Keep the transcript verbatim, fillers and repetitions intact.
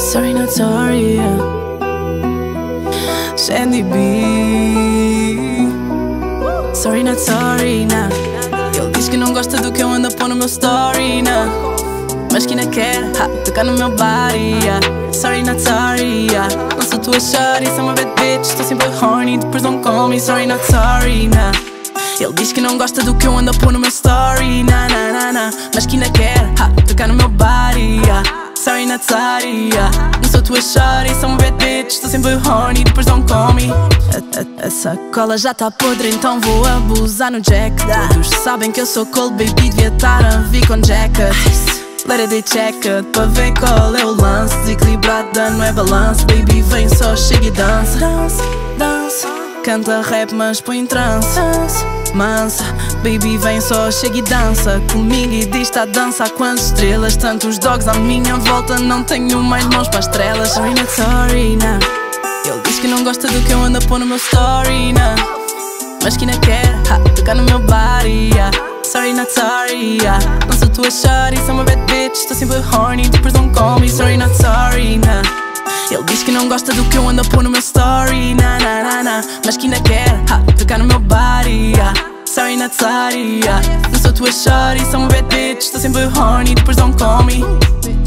Sorry, not sorry, yeah. Sandy B. Sorry, not sorry, nah. Ele diz que não gosta do que eu ando a pôr no meu story, nah. Mas que ainda quer ha, tocar no meu body, yeah. Sorry, not sorry, yeah. Não sou tua shorty, sou uma bad bitch. Estou sempre horny, depois don't call me. Sorry, not sorry, nah. Ele diz que não gosta do que eu ando a pôr no meu story, nah, nah, nah, nah. Mas que ainda quer ha, tocar no meu body, yeah. Sorry, not sorry, yeah. Não sou tua shorty, sou uma bad bitch. Estou sempre horny, depois don't call me. A, a, a sacola já tá podre, então vou abusar no jack. Todos sabem que eu sou cold, baby, devia estar a vir com jacket. Let it be checked, para ver qual é o lance. Desequilibrada não é balanço, baby, vem só, chega e dança. Dance, dance. Canta rap, mas põe em trance. Dance, mansa, baby, vem só, chega e dança comigo e diz tá a dança há quantas estrelas. Tantos dogs à minha volta, não tenho mais mãos para estrelas. Sorry, not sorry, nah. Ele diz que não gosta do que eu ando a pôr no meu story, nah. Mas que ainda quer ha, tocar no meu body, yeah. Sorry, not sorry, yeah. Não sou tua shorty, sou uma bad bitch. Estou sempre horny, depois don't call me. Sorry, not sorry, nah. Ele diz que não gosta do que eu ando a pôr no meu story, nah, nah, nah, nah. Mas que ainda quer ha, tocar no meu body, yeah. Sorry, not sorry, yeah. Não sou tua shorty, sou uma bad bitch. Estou sempre horny, depois don't call me.